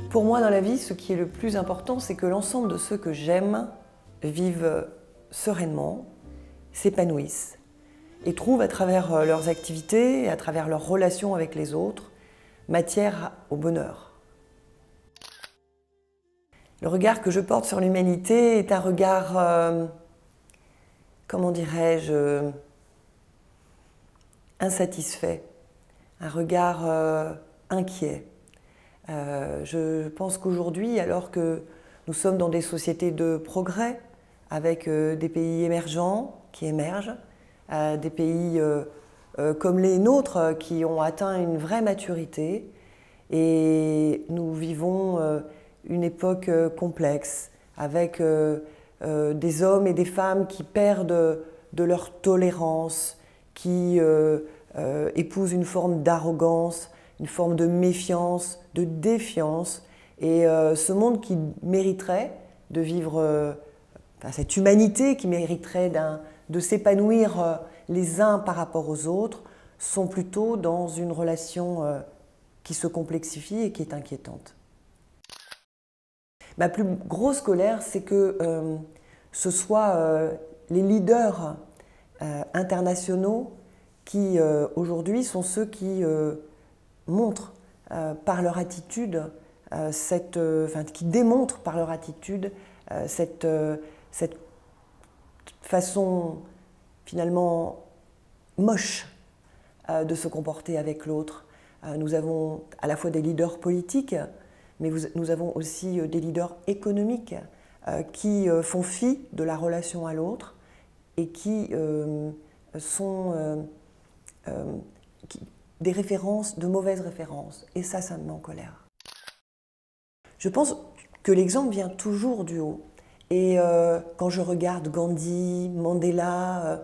Pour moi, dans la vie, ce qui est le plus important, c'est que l'ensemble de ceux que j'aime vivent sereinement, s'épanouissent et trouvent à travers leurs activités et à travers leurs relations avec les autres matière au bonheur. Le regard que je porte sur l'humanité est un regard, comment dirais-je, insatisfait, un regard inquiet. Je pense qu'aujourd'hui, alors que nous sommes dans des sociétés de progrès, avec des pays émergents qui émergent, des pays comme les nôtres qui ont atteint une vraie maturité, et nous vivons une époque complexe, avec des hommes et des femmes qui perdent de leur tolérance, qui épousent une forme d'arrogance, une forme de méfiance, de défiance, et ce monde qui mériterait de vivre, cette humanité qui mériterait de s'épanouir les uns par rapport aux autres, sont plutôt dans une relation qui se complexifie et qui est inquiétante. Ma plus grosse colère, c'est que ce soit les leaders internationaux qui, aujourd'hui, sont ceux qui montrent par leur attitude, qui démontrent par leur attitude cette façon finalement moche de se comporter avec l'autre. Nous avons à la fois des leaders politiques, mais nous avons aussi des leaders économiques qui font fi de la relation à l'autre et qui sont des références, de mauvaises références. Et ça me met en colère. Je pense que l'exemple vient toujours du haut. Et quand je regarde Gandhi, Mandela,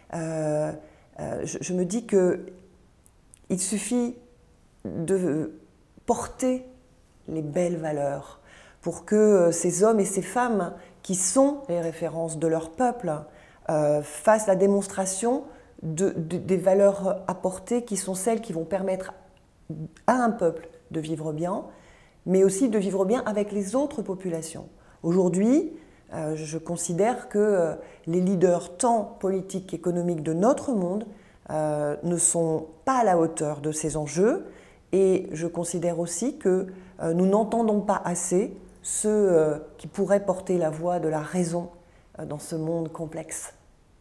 je me dis qu'il suffit de porter les belles valeurs pour que ces hommes et ces femmes qui sont les références de leur peuple fassent la démonstration des valeurs apportées qui sont celles qui vont permettre à un peuple de vivre bien, mais aussi de vivre bien avec les autres populations. Aujourd'hui, je considère que les leaders tant politiques qu'économiques de notre monde ne sont pas à la hauteur de ces enjeux, et je considère aussi que nous n'entendons pas assez ceux qui pourraient porter la voix de la raison dans ce monde complexe.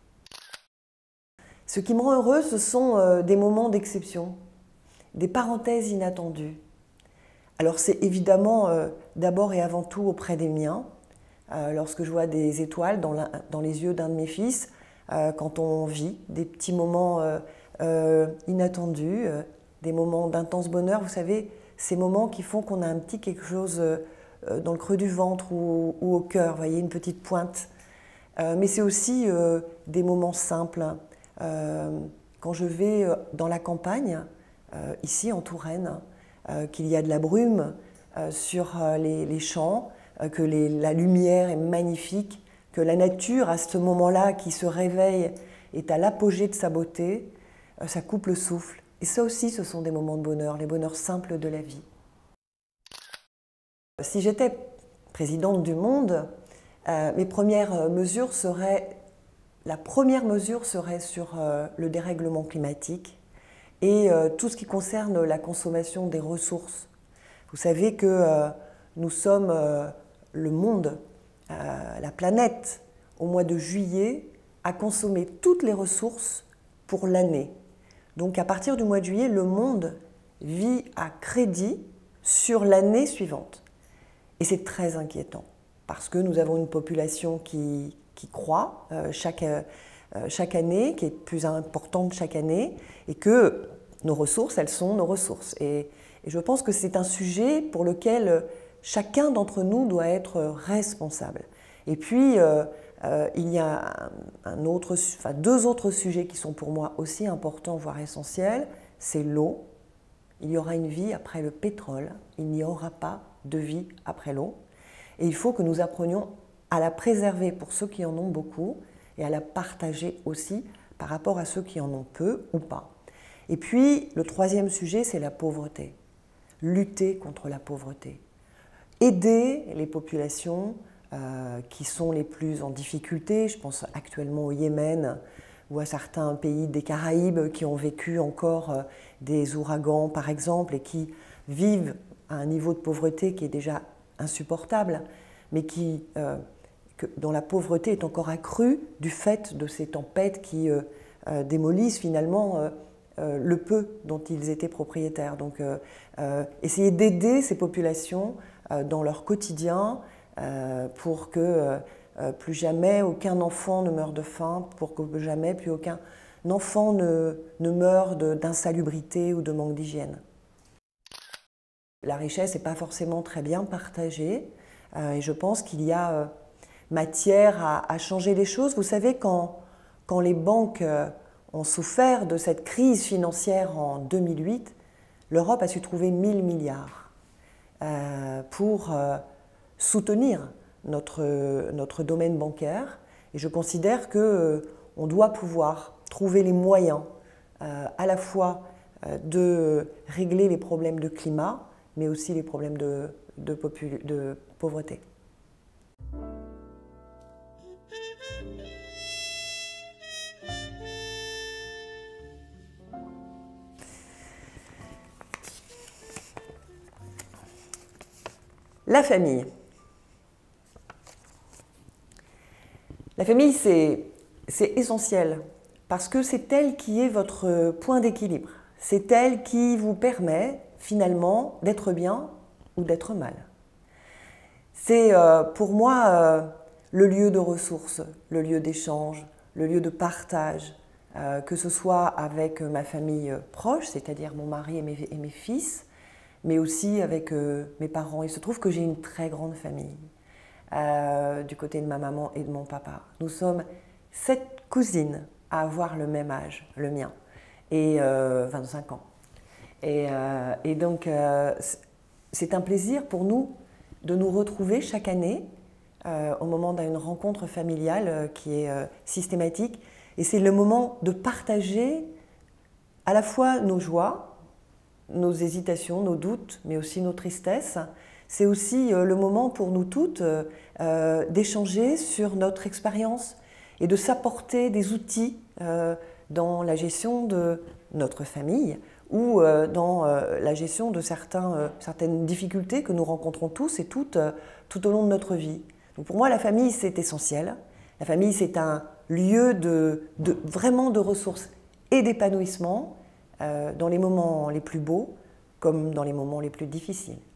Ce qui me rend heureuse, ce sont des moments d'exception, des parenthèses inattendues. Alors c'est évidemment d'abord et avant tout auprès des miens, lorsque je vois des étoiles dans les yeux d'un de mes fils, quand on vit des petits moments inattendus, des moments d'intense bonheur, vous savez, ces moments qui font qu'on a un petit quelque chose dans le creux du ventre ou au cœur, vous voyez, une petite pointe. Mais c'est aussi des moments simples. Quand je vais dans la campagne, ici en Touraine, qu'il y a de la brume sur les champs, que la lumière est magnifique, que la nature, à ce moment-là, qui se réveille, est à l'apogée de sa beauté, ça coupe le souffle. Et ça aussi, ce sont des moments de bonheur, les bonheurs simples de la vie. Si j'étais présidente du monde, mes premières mesures seraient... La première mesure serait sur le dérèglement climatique et tout ce qui concerne la consommation des ressources. Vous savez que nous sommes le monde, la planète, au mois de juillet, a consommé toutes les ressources pour l'année. Donc à partir du mois de juillet, le monde vit à crédit sur l'année suivante. Et c'est très inquiétant parce que nous avons une population qui croît chaque année, qui est plus importante chaque année, et que nos ressources, elles sont nos ressources. Et je pense que c'est un sujet pour lequel chacun d'entre nous doit être responsable. Et puis, il y a deux autres sujets qui sont pour moi aussi importants, voire essentiels. C'est l'eau. Il y aura une vie après le pétrole. Il n'y aura pas de vie après l'eau. Et il faut que nous apprenions à la préserver pour ceux qui en ont beaucoup et à la partager aussi par rapport à ceux qui en ont peu ou pas. Et puis, le troisième sujet, c'est la pauvreté. Lutter contre la pauvreté. aider les populations qui sont les plus en difficulté. Je pense actuellement au Yémen ou à certains pays des Caraïbes qui ont vécu encore des ouragans, par exemple, et qui vivent à un niveau de pauvreté qui est déjà insupportable, mais dont la pauvreté est encore accrue du fait de ces tempêtes qui démolissent finalement le peu dont ils étaient propriétaires. Donc essayer d'aider ces populations dans leur quotidien pour que plus jamais aucun enfant ne meure de faim, pour que jamais plus aucun enfant ne meure d'insalubrité ou de manque d'hygiène. La richesse n'est pas forcément très bien partagée et je pense qu'il y a matière à changer les choses. Vous savez, quand les banques ont souffert de cette crise financière en 2008, l'Europe a su trouver 1000 milliards pour soutenir notre domaine bancaire. Et je considère qu'on doit pouvoir trouver les moyens à la fois de régler les problèmes de climat, mais aussi les problèmes de pauvreté. La famille. La famille, c'est essentiel parce que c'est elle qui est votre point d'équilibre. C'est elle qui vous permet finalement d'être bien ou d'être mal. C'est pour moi le lieu de ressources, le lieu d'échange, le lieu de partage, que ce soit avec ma famille proche, c'est-à-dire mon mari et mes fils, mais aussi avec mes parents. Il se trouve que j'ai une très grande famille du côté de ma maman et de mon papa. Nous sommes 7 cousines à avoir le même âge, le mien, et 25 ans. Et donc, c'est un plaisir pour nous de nous retrouver chaque année au moment d'une rencontre familiale qui est systématique. Et c'est le moment de partager à la fois nos joies, nos hésitations, nos doutes, mais aussi nos tristesses. C'est aussi le moment pour nous toutes d'échanger sur notre expérience et de s'apporter des outils dans la gestion de notre famille ou dans la gestion de certaines difficultés que nous rencontrons tous et toutes tout au long de notre vie. Donc pour moi, la famille, c'est essentiel. La famille, c'est un lieu vraiment de ressources et d'épanouissement dans les moments les plus beaux comme dans les moments les plus difficiles.